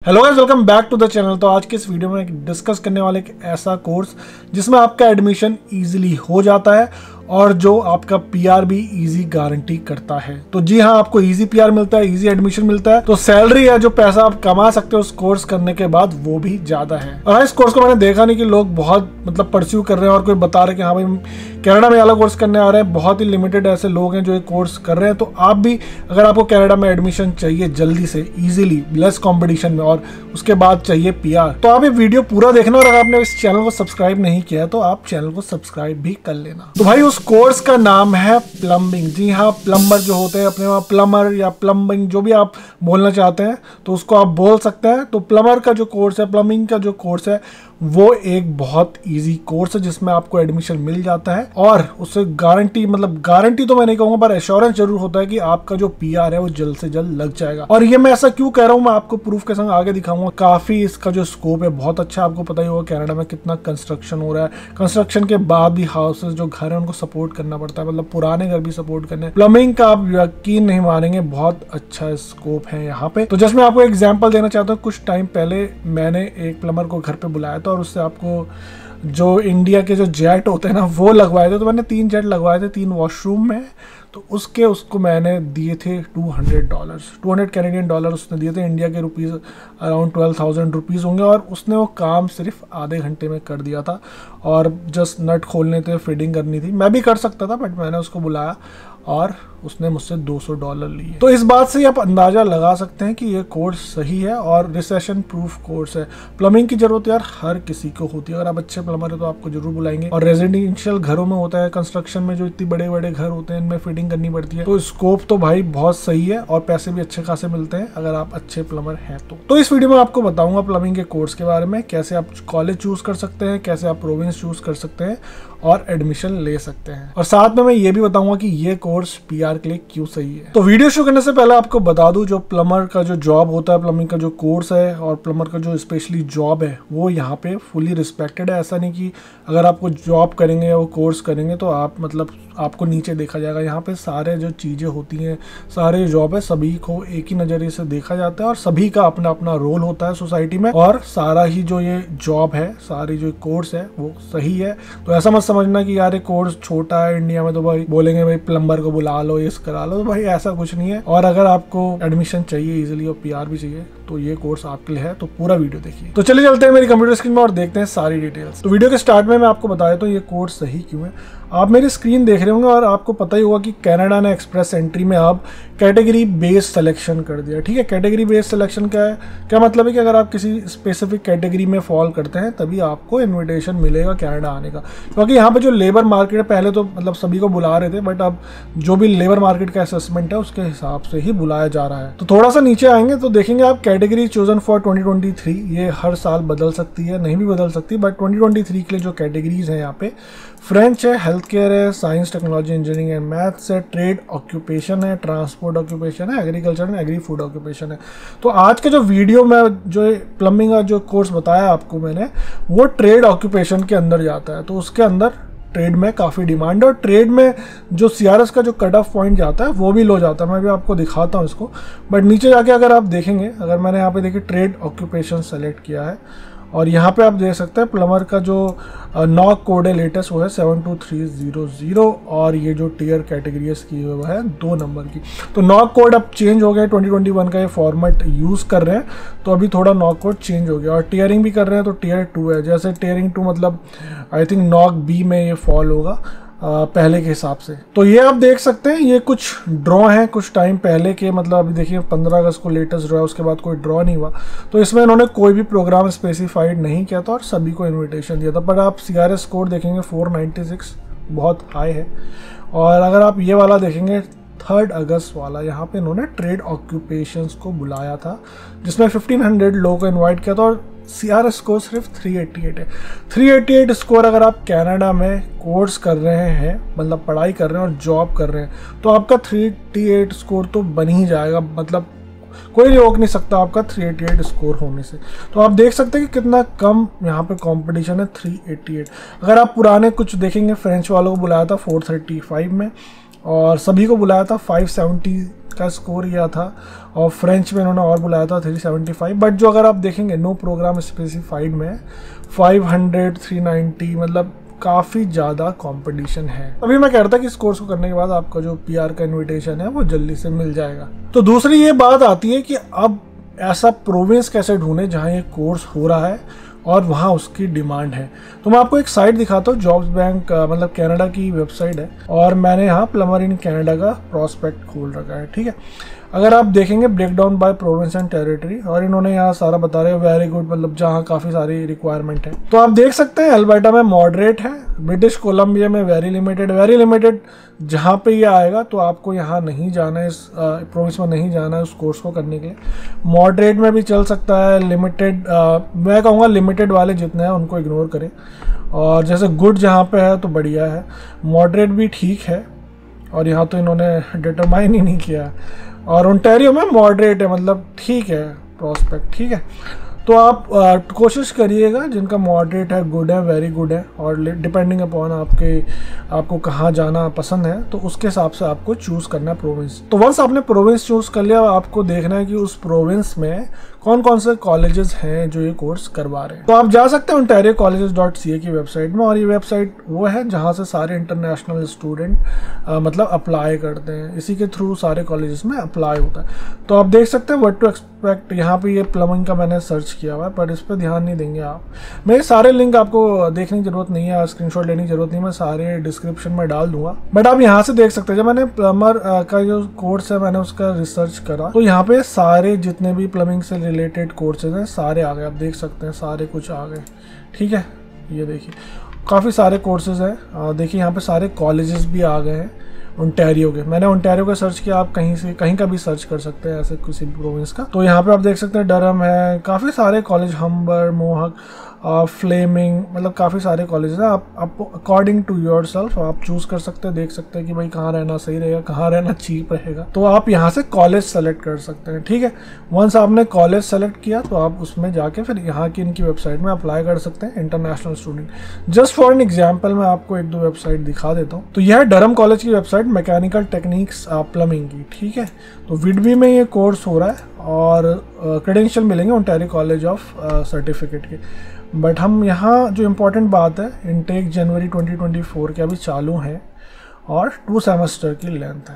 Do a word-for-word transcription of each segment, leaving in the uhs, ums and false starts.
Hello guys, welcome back to the channel. तो आज के इस वीडियो में डिस्कस करने वाले एक ऐसा कोर्स जिसमें आपका एडमिशन इजीली हो जाता है और जो आपका पीआर भी इजी गारंटी करता है। तो जी हाँ, आपको इजी पीआर मिलता है, इजी एडमिशन मिलता है। तो सैलरी है जो पैसा आप कमा सकते हो उस कोर्स करने के बाद, वो भी ज्यादा है। और इस कोर्स को मैंने देखा नहीं कि लोग बहुत मतलब परस्यू कर रहे हैं और कोई बता रहे कि हाँ भाई कनाडा में अलग कोर्स करने आ रहे हैं। बहुत ही लिमिटेड ऐसे लोग हैं जो ये कोर्स कर रहे हैं। तो आप भी, अगर आपको कनाडा में एडमिशन चाहिए जल्दी से, इजीली, लेस कॉम्पिटिशन में, और उसके बाद चाहिए पीआर, तो आप ये वीडियो पूरा देखना। और अगर आपने इस चैनल को सब्सक्राइब नहीं किया तो आप चैनल को सब्सक्राइब भी कर लेना। तो भाई उस कोर्स का नाम है प्लम्बिंग। जी हाँ, प्लम्बर जो होते हैं, अपने वहाँ प्लम्बर या प्लम्बिंग जो भी आप बोलना चाहते हैं तो उसको आप बोल सकते हैं। तो प्लम्बर का जो कोर्स है, प्लम्बिंग का जो कोर्स है, वो एक बहुत इजी कोर्स है जिसमें आपको एडमिशन मिल जाता है। और उससे गारंटी, मतलब गारंटी तो मैं नहीं कहूंगा पर एश्योरेंस जरूर होता है कि आपका जो पीआर है वो जल्द से जल्द लग जाएगा। और ये मैं ऐसा क्यों कह रहा हूँ, मैं आपको प्रूफ के संग आगे दिखाऊंगा। काफी इसका जो स्कोप है बहुत अच्छा। आपको पता ही होगा कनाडा में कितना कंस्ट्रक्शन हो रहा है। कंस्ट्रक्शन के बाद भी हाउसेस जो घर है उनको सपोर्ट करना पड़ता है, मतलब पुराने घर भी सपोर्ट करने। प्लम्बिंग का आप यकीन नहीं मानेंगे, बहुत अच्छा स्कोप है यहाँ पे। तो जस्ट मैं आपको एग्जाम्पल देना चाहता हूँ। कुछ टाइम पहले मैंने एक प्लम्बर को घर पे बुलाया था और उससे आपको जो इंडिया के जो जेट होते हैं ना वो लगवाए थे। तो मैंने तीन जेट लगवाए थे, तीन वॉशरूम में। तो उसके उसको मैंने दिए थे two hundred dollars, two hundred Canadian dollar उसने दिए थे। इंडिया के rupees around twelve thousand rupees होंगे। और उसने वो काम सिर्फ आधे घंटे में कर दिया था। और जस्ट नट खोलने थे, फिटिंग करनी थी। मैं भी कर सकता था बट मैंने उसको बुलाया और उसने मुझसे दो सौ डॉलर लिए। तो इस बात से आप अंदाजा लगा सकते हैं कि ये कोर्स सही है और रिसेशन प्रूफ कोर्स है। प्लम्बिंग की जरूरत यार हर किसी को होती है। अगर आप अच्छे प्लम्बर है तो आपको जरूर बुलाएंगे। और रेजिडेंशियल घरों में होता है, कंस्ट्रक्शन में जो इतनी बड़े बड़े घर होते हैं इनमें फिटिंग करनी पड़ती है। तो स्कोप तो भाई बहुत सही है और पैसे भी अच्छे खासे मिलते हैं अगर आप अच्छे प्लम्बर हैं तो। तो इस वीडियो में आपको बताऊंगा प्लम्बिंग के कोर्स के बारे में, कैसे आप कॉलेज चूज कर सकते हैं, कैसे आप प्रोविंस चूज कर सकते हैं और एडमिशन ले सकते हैं। और साथ में मैं ये भी बताऊंगा कि ये कोर्स पीआर के लिए क्यों सही है। तो वीडियो शुरू करने से पहले आपको बता दूं, जो प्लम्बर का जो जॉब होता है, प्लम्बिंग का जो कोर्स है और प्लम्बर का जो स्पेशली जॉब है, वो यहाँ पे फुली रिस्पेक्टेड है। ऐसा नहीं कि अगर आपको जॉब करेंगे या वो कोर्स करेंगे तो आप मतलब आपको नीचे देखा जाएगा। यहाँ पे सारे जो चीज़ें होती हैं, सारे जॉब है, सभी को एक ही नज़रिए से देखा जाता है और सभी का अपना अपना रोल होता है सोसाइटी में। और सारा ही जो ये जॉब है, सारी जो कोर्स है वो सही है। तो ऐसा मत समझना कि यार ये कोर्स छोटा है इंडिया में तो भाई बोलेंगे भाई प्लम्बर को बुला लो, ये करा लो। तो भाई ऐसा कुछ नहीं है। और अगर आपको एडमिशन चाहिए इजीली और पीआर भी चाहिए तो ये कोर्स आपके लिए है। तो पूरा वीडियो देखिए। तो चलिए चलते हैं मेरी कंप्यूटर स्क्रीन में और देखते हैं सारी डिटेल्स। तो वीडियो के स्टार्ट में मैं आपको बताया तो ये कोर्स सही क्यों है। आप मेरी स्क्रीन देख रहे होंगे और आपको पता ही होगा कि कनाडा ने एक्सप्रेस एंट्री में अब कैटेगरी बेस्ड सिलेक्शन कर दिया। ठीक है, कैटेगरी बेस्ड सिलेक्शन क्या है? क्या मतलब है कि अगर आप किसी स्पेसिफिक कैटेगरी में फॉल करते हैं तभी आपको इन्विटेशन मिलेगा कनाडा आने का। क्योंकि यहाँ पे जो लेबर मार्केट है, पहले तो मतलब सभी को बुला रहे थे बट अब जो भी लेबर मार्केट का असेसमेंट है उसके हिसाब से ही बुलाया जा रहा है। तो थोड़ा सा नीचे आएंगे तो देखेंगे आप category chosen for twenty twenty three. ये हर साल बदल सकती है, नहीं भी बदल सकती, बट ट्वेंटी ट्वेंटी थ्री के लिए जो कैटेगरीज है यहाँ पे फ्रेंच है, हेल्थ केयर है, साइंस टेक्नोलॉजी इंजीनियरिंग है, मैथ्स है, ट्रेड ऑक्यूपेशन है, ट्रांसपोर्ट ऑक्यूपेशन है, एग्रीकल्चर है, एग्री फूड ऑक्यूपेशन है। तो आज के जो वीडियो में जो प्लम्बिंग का जो कोर्स बताया आपको मैंने, वो ट्रेड ऑक्यूपेशन के अंदर जाता है। तो उसके अंदर ट्रेड में काफ़ी डिमांड है और ट्रेड में जो सीआरएस का जो कट ऑफ पॉइंट जाता है वो भी लो जाता है। मैं भी आपको दिखाता हूँ इसको। बट नीचे जाके अगर आप देखेंगे, अगर मैंने यहाँ पे देखिए ट्रेड ऑक्यूपेशन सेलेक्ट किया है और यहाँ पे आप देख सकते हैं प्लम्बर का जो नॉक कोड है लेटेस्ट वो है seven two three zero zero. और ये जो टीयर कैटेगरीज की वो है दो नंबर की। तो नॉक कोड अब चेंज हो गया, ट्वेंटी ट्वेंटी वन का ये फॉर्मेट यूज़ कर रहे हैं तो अभी थोड़ा नॉक कोड चेंज हो गया। और टीयरिंग भी कर रहे हैं तो टीयर टू है। जैसे टीयरिंग टू मतलब आई थिंक नॉक बी में ये फॉल होगा आ, पहले के हिसाब से। तो ये आप देख सकते हैं, ये कुछ ड्रॉ हैं कुछ टाइम पहले के। मतलब अभी देखिए पंद्रह अगस्त को लेटेस्ट ड्रॉ है, उसके बाद कोई ड्रॉ नहीं हुआ। तो इसमें इन्होंने कोई भी प्रोग्राम स्पेसिफाइड नहीं किया था और सभी को इनविटेशन दिया था। बट आप सी आर एस कोड देखेंगे फोर नाइन्टी सिक्स, बहुत हाई है। और अगर आप ये वाला देखेंगे थर्ड अगस्त वाला, यहाँ पे इन्होंने ट्रेड ऑक्यूपेशंस को बुलाया था जिसमें फिफ्टीन हंड्रेड लोगों को इन्वाइट किया था और सी आर एस स्कोर सिर्फ थ्री एटी एट है। थ्री एटी एट स्कोर अगर आप कनाडा में कोर्स कर रहे हैं, मतलब पढ़ाई कर रहे हैं और जॉब कर रहे हैं, तो आपका थ्री एटी एट स्कोर तो बन ही जाएगा। मतलब कोई रोक नहीं सकता आपका थ्री एटी एट स्कोर होने से। तो आप देख सकते हैं कि कितना कम यहाँ पे कंपटीशन है, थ्री एटी एट। अगर आप पुराने कुछ देखेंगे, फ्रेंच वालों को बुलाया था फोर थर्टी फाइव में और सभी को बुलाया था फाइव सेवेंटी का स्कोर यह था, और फ्रेंच में इन्होंने और बुलाया था थ्री सेवेंटी फाइव। बट जो अगर आप देखेंगे नो प्रोग्राम स्पेसिफाइड में फाइव हंड्रेड, थ्री नाइंटी, मतलब काफ़ी ज़्यादा कंपटीशन है। अभी मैं कह रहा था कि इस कोर्स को करने के बाद आपका जो पीआर का इनविटेशन है वो जल्दी से मिल जाएगा। तो दूसरी ये बात आती है कि अब ऐसा प्रोविंस कैसे ढूंढे जहाँ ये कोर्स हो रहा है और वहाँ उसकी डिमांड है। तो मैं आपको एक साइट दिखाता हूँ, जॉब्स बैंक मतलब कनाडा की वेबसाइट है, और मैंने यहाँ प्लम्बर इन कनाडा का प्रॉस्पेक्ट खोल रखा है। ठीक है, अगर आप देखेंगे break down by province and territory, और इन्होंने यहाँ सारा बता रहे हैं वेरी गुड, मतलब जहाँ काफ़ी सारी रिक्वायरमेंट है। तो आप देख सकते हैं अल्बर्टा में मॉडरेट है, ब्रिटिश कोलंबिया में वेरी लिमिटेड। वेरी लिमिटेड जहाँ पे ये आएगा तो आपको यहाँ नहीं जाना है, इस प्रोविंस में नहीं जाना है उस कोर्स को करने के लिए। मॉडरेट में भी चल सकता है, लिमिटेड मैं कहूँगा लिमिटेड वाले जितने हैं उनको इग्नोर करें, और जैसे गुड जहाँ पे है तो बढ़िया है, मॉडरेट भी ठीक है, और यहाँ तो इन्होंने डिटरमाइन ही नहीं किया। और ओंटारियो में मॉडरेट है, मतलब ठीक है प्रॉस्पेक्ट, ठीक है। तो आप आ, कोशिश करिएगा जिनका मॉडरेट है, गुड है, वेरी गुड है, और डिपेंडिंग अपॉन आपके आपको कहाँ जाना पसंद है तो उसके हिसाब से आपको चूज़ करना है प्रोविंस। तो वंस आपने प्रोविंस चूज़ कर लिया, आपको देखना है कि उस प्रोविंस में कौन कौन से कॉलेजेस हैं जो ये कोर्स करवा रहे हैं। तो आप जा सकते हैं Ontario colleges dot C A की वेबसाइट में, और ये वेबसाइट वो है जहाँ से सारे इंटरनेशनल स्टूडेंट मतलब अप्लाई करते हैं, इसी के थ्रू सारे कॉलेजेस में अप्लाई होता है। तो आप देख सकते हैं व्हाट टू एक्सपेक्ट, यहाँ पे ये प्लम्बिंग का मैंने सर्च किया हुआ है, पर इस पर ध्यान नहीं देंगे आप। मेरे सारे लिंक आपको देखने की जरूरत नहीं है, स्क्रीनशॉट लेने की जरूरत नहीं, मैं सारे डिस्क्रिप्शन में डाल दूंगा। बट आप यहाँ से देख सकते हैं, जब मैंने प्लम्बर का जो कोर्स है मैंने उसका रिसर्च करा तो यहाँ पे सारे जितने भी प्लम्बिंग से रिलेटेड कोर्सेज हैं सारे आ गए, आप देख सकते हैं सारे कुछ आ गए। ठीक है, ये देखिए काफ़ी सारे कोर्सेज हैं, देखिए यहाँ पे सारे कॉलेजेस भी आ गए हैं ओंटारियो के। मैंने ओंटारियो का सर्च किया, आप कहीं से कहीं का भी सर्च कर सकते हैं ऐसे किसी प्रोविंस का। तो यहाँ पे आप देख सकते हैं डरहम है, काफ़ी सारे कॉलेज, हम्बर, मोहक, फ्लेमिंग, मतलब काफ़ी सारे कॉलेज हैं। आप आपको अकॉर्डिंग टू योर सेल्फ आप चूज़ कर सकते हैं, देख सकते हैं कि भाई कहाँ रहना सही रहेगा, कहाँ रहना चीप रहेगा, तो आप यहाँ से कॉलेज सेलेक्ट कर सकते हैं। ठीक है, वंस आपने कॉलेज सेलेक्ट किया तो आप उसमें जाके फिर यहाँ की इनकी वेबसाइट में अप्लाई कर सकते हैं international student. Just for an example मैं आपको एक दो वेबसाइट दिखा देता हूँ। तो यह है डरहम कॉलेज की वेबसाइट, मैकेनिकल टेक्निक्स प्लम्बिंग की। ठीक है, तो विडबी में ये कोर्स हो रहा है और क्रेडेंशियल uh, मिलेंगे ओंटारियो कॉलेज ऑफ सर्टिफिकेट के। बट हम यहाँ जो इम्पोर्टेंट बात है, इनटेक जनवरी ट्वेंटी ट्वेंटी फोर के अभी चालू है और टू सेमेस्टर की लेंथ है।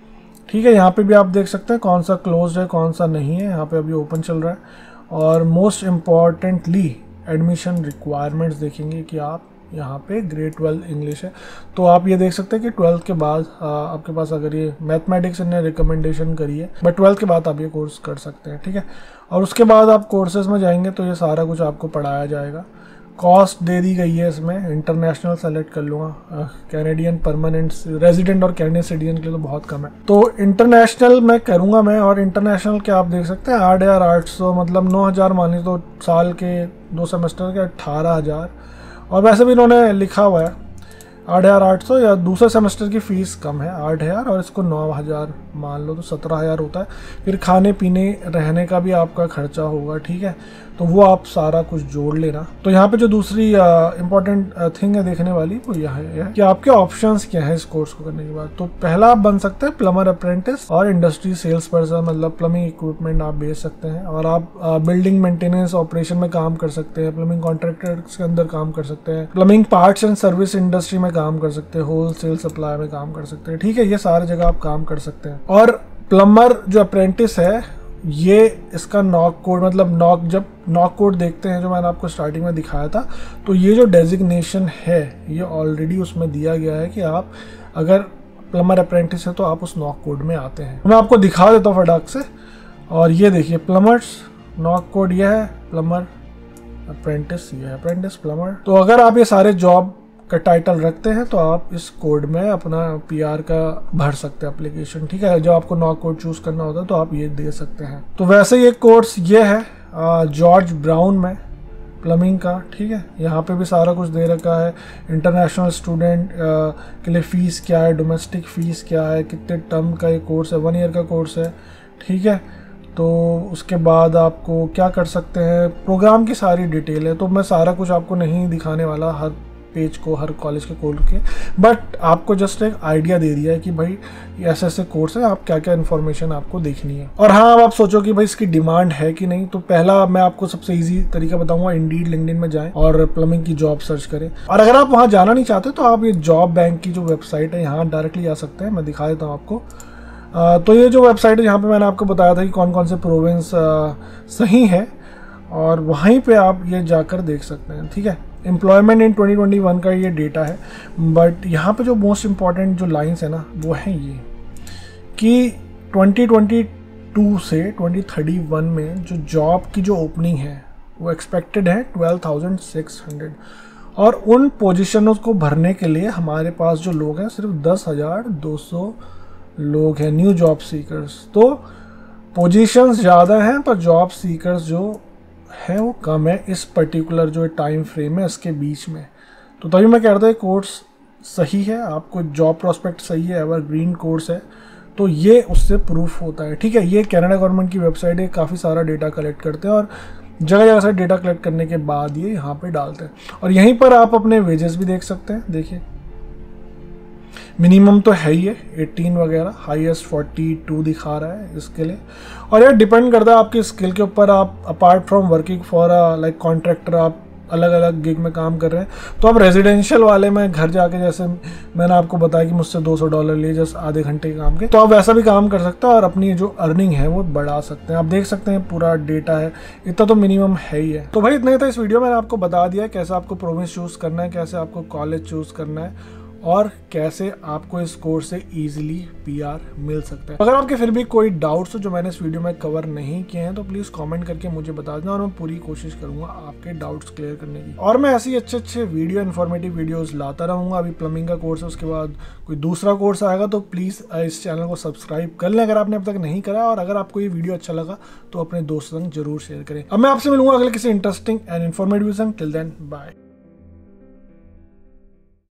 ठीक है, यहाँ पे भी आप देख सकते हैं कौन सा क्लोज है कौन सा नहीं है, यहाँ पे अभी ओपन चल रहा है। और मोस्ट इम्पॉर्टेंटली एडमिशन रिक्वायरमेंट्स देखेंगे कि आप यहाँ पे ग्रेड ट्वेल्व इंग्लिश है, तो आप ये देख सकते हैं कि ट्वेल्थ के बाद आ, आपके पास अगर ये मैथमेटिक्स ने रिकमेंडेशन करी है, बट ट्वेल्थ के बाद आप ये कोर्स कर सकते हैं। ठीक है, और उसके बाद आप कोर्सेज में जाएंगे तो ये सारा कुछ आपको पढ़ाया जाएगा। कॉस्ट दे दी गई है इसमें, इंटरनेशनल सेलेक्ट कर लूँगा, कैनेडियन परमानेंट रेजिडेंट और कैनेडियन सिटीजन के लिए तो बहुत कम है, तो इंटरनेशनल मैं करूँगा मैं। और इंटरनेशनल के आप देख सकते हैं आठ हज़ार आठ सौ मतलब नौ हज़ार मान लीजिए, तो साल के दो सेमेस्टर के अट्ठारह हज़ार, और वैसे भी इन्होंने लिखा हुआ है आठ हज़ार आठ सौ, या दूसरे सेमेस्टर की फ़ीस कम है आठ हज़ार, और इसको नौ हज़ार मान लो तो सत्रह हज़ार होता है। फिर खाने पीने रहने का भी आपका खर्चा होगा। ठीक है, तो वो आप सारा कुछ जोड़ लेना। तो यहाँ पे जो दूसरी इंपॉर्टेंट थिंग है देखने वाली वो यह है कि आपके ऑप्शंस क्या है इस कोर्स को करने के बाद। तो पहला आप बन सकते हैं प्लम्बर अप्रेंटिस और इंडस्ट्री सेल्स पर्सन, मतलब प्लम्बिंग इक्विपमेंट आप बेच सकते हैं, और आप बिल्डिंग मेंटेनेंस ऑपरेशन में काम कर सकते हैं, प्लम्बिंग कॉन्ट्रैक्टर्स के अंदर काम कर सकते हैं, plumbing parts and service industry में काम कर सकते हैं, होल सेल सप्लाई में काम कर सकते हैं। ठीक है, ये सारी जगह आप काम कर सकते हैं। और प्लम्बर जो अप्रेंटिस है ये इसका नॉक कोड, मतलब नॉक जब नॉक कोड देखते हैं जो मैंने आपको स्टार्टिंग में दिखाया था, तो ये जो डेजिग्नेशन है ये ऑलरेडी उसमें दिया गया है कि आप अगर प्लम्बर अप्रेंटिस है तो आप उस नॉक कोड में आते हैं। मैं आपको दिखा देता हूँ फटाक से, और ये देखिए प्लम्बर्स नॉक कोड ये है, प्लम्बर अप्रेंटिस ये है, अप्रेंटिस प्लम्बर। तो अगर आप ये सारे जॉब का टाइटल रखते हैं तो आप इस कोड में अपना पीआर का भर सकते हैं एप्लीकेशन। ठीक है, जब आपको नॉक कोड चूज करना होता है तो आप ये दे सकते हैं। तो वैसे ये कोर्स ये है जॉर्ज ब्राउन में प्लम्बिंग का। ठीक है, यहाँ पे भी सारा कुछ दे रखा है, इंटरनेशनल स्टूडेंट के लिए फ़ीस क्या है, डोमेस्टिक फ़ीस क्या है, कितने टर्म का ये कोर्स है, वन ईयर का कोर्स है। ठीक है, तो उसके बाद आपको क्या कर सकते हैं, प्रोग्राम की सारी डिटेल है, तो मैं सारा कुछ आपको नहीं दिखाने वाला, हर पेज को हर कॉलेज के खोल के, बट आपको जस्ट एक आइडिया दे दिया है कि भाई ऐसे ऐसे कोर्स है, आप क्या क्या इन्फॉर्मेशन आपको देखनी है। और हाँ, अब आप सोचो कि भाई इसकी डिमांड है कि नहीं, तो पहला मैं आपको सबसे ईजी तरीका बताऊंगा, इंडीड लिंक्डइन में जाएं और प्लम्बिंग की जॉब सर्च करें। और अगर आप वहाँ जाना नहीं चाहते तो आप ये जॉब बैंक की जो वेबसाइट है यहाँ डायरेक्टली जा सकते हैं। मैं दिखा देता हूँ आपको। आ, तो ये जो वेबसाइट है, यहाँ पे मैंने आपको बताया था कि कौन कौन से प्रोविंस सही है, और वहीं पे आप ये जाकर देख सकते हैं। ठीक है, employment in twenty twenty one का ये डेटा है, बट यहाँ पे जो मोस्ट इम्पॉर्टेंट जो लाइंस है ना, वो है ये कि ट्वेंटी ट्वेंटी टू से ट्वेंटी थर्टी वन में जो जॉब की जो ओपनिंग है वो एक्सपेक्टेड है ट्वेल्व थाउजेंड सिक्स हंड्रेड, और उन पोजीशनों को भरने के लिए हमारे पास जो लोग हैं सिर्फ दस हज़ार दो सौ लोग हैं, न्यू जॉब सीकर्स। तो पोजीशंस ज़्यादा हैं पर जॉब सीकर्स जो है वो कम है इस पर्टिकुलर जो टाइम फ्रेम है इसके बीच में। तो तभी मैं कह रहा था कोर्स सही है, आपको जॉब प्रोस्पेक्ट सही है, एवरग्रीन कोर्स है, तो ये उससे प्रूफ होता है। ठीक है, ये कनाडा गवर्नमेंट की वेबसाइट है, काफ़ी सारा डेटा कलेक्ट करते हैं और जगह जगह से डेटा कलेक्ट करने के बाद ये यहाँ पे डालते हैं। और यहीं पर आप अपने वेजेस भी देख सकते हैं। देखिए, मिनिमम तो है ही है अठारह वगैरह, हाईएस्ट बयालीस दिखा रहा है इसके लिए। और यार डिपेंड करता है आपकी स्किल के ऊपर। आप apart from working for a like contractor, आप अलग अलग गिग में काम कर रहे हैं, तो आप रेजिडेंशियल वाले में घर जाके, जैसे मैंने आपको बताया कि मुझसे दो सौ डॉलर लिए जस्ट आधे घंटे के काम के, तो आप वैसा भी काम कर सकते हैं और अपनी जो अर्निंग है वो बढ़ा सकते हैं। आप देख सकते हैं पूरा डेटा है, इतना तो मिनिमम है ही है। तो भाई इतना ही था इस वीडियो में, मैंने आपको बता दिया कैसे आपको प्रोविंस चूज करना है, कैसे आपको कॉलेज चूज करना है, और कैसे आपको इस कोर्स से इजीली पीआर मिल सकता है। अगर आपके फिर भी कोई डाउट्स हो जो मैंने इस वीडियो में कवर नहीं किए हैं तो प्लीज कमेंट करके मुझे बता देना, और मैं पूरी कोशिश करूंगा आपके डाउट्स क्लियर करने की। और मैं ऐसे ही अच्छे अच्छे वीडियो इन्फॉर्मेटिव वीडियोस लाता रहूंगा। अभी प्लम्बिंग का कोर्स है, उसके बाद कोई दूसरा कोर्स आएगा, तो प्लीज इस चैनल को सब्सक्राइब कर लें अगर आपने अब तक नहीं करा। और अगर आपको ये वीडियो अच्छा लगा तो अपने दोस्तों संग जरूर शेयर करें। अब मैं आपसे मिलूंगा अगले किसी इंटरेस्टिंग एंड इन्फॉर्मेटिव संग। Till then bye.